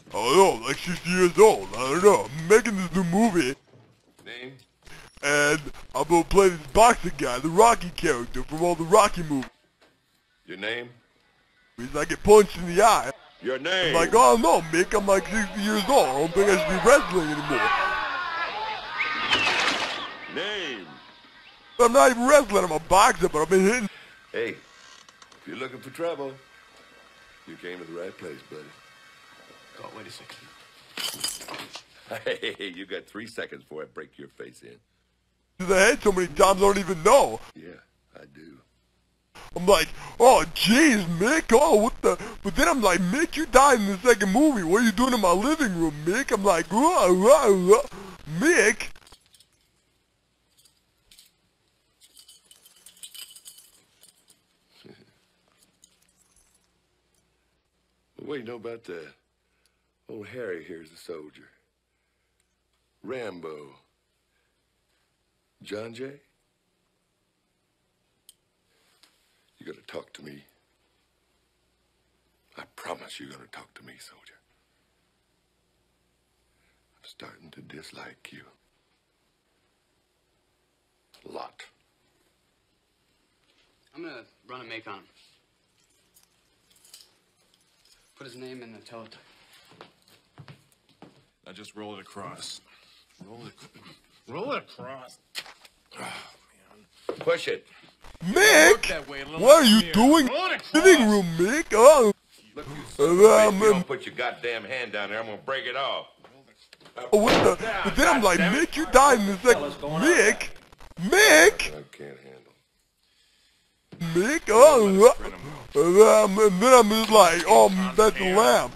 I don't know, like 60 years old. I don't know. I'm making this new movie. Name? And I'm gonna play this boxing guy, the Rocky character from all the Rocky movies. Your name? I get punched in the eye. Your name? I'm like, oh no, Mick, I'm like 60 years old. I don't think I should be wrestling anymore. Name? I'm not even wrestling, I'm a boxer, but I've been hitting. Hey, if you're looking for trouble, you came to the right place, buddy. Oh, wait a second. Hey, you got 3 seconds before I break your face in. To the head so many times I don't even know. Yeah, I do. I'm like, oh jeez, Mick, oh what the, but then I'm like, Mick, you died in the second movie, what are you doing in my living room, Mick? I'm like, Mick? What do you know about the old Harry here's a soldier? Rambo. John Jay? You gotta talk to me. I promise you're gonna talk to me, soldier. I'm starting to dislike you. A lot. I'm gonna run a make on him. Put his name in the teletype. Now just roll it across. Roll it across. Oh, man. Push it. Mick, what are you doing in the living room, Mick? Oh, Look, you son of a bitch, you don't put your goddamn hand down there, I'm gonna break it off. what the, but then I'm like, Mick, you died in the second, Mick? Mick? I can't handle. Mick, oh, and then I'm just like, oh, that's a lamp.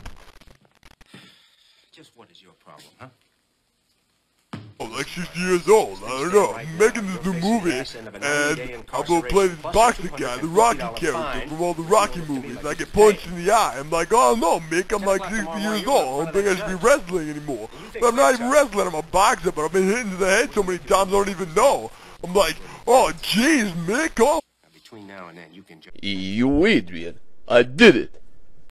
Just what is your problem, huh? I'm like 60 years old, I don't know, I'm making this new movie, and I'm gonna play this boxing guy, the Rocky character from all the Rocky movies. I get punched in the eye. I'm like, oh no, Mick, I'm like 60 years old, I don't think I should be wrestling anymore. But I'm not even wrestling, I'm a boxer, but I've been hitting to the head so many times I don't even know. I'm like, oh jeez, Mick, oh. Between now and then, you can You idiot. I did it.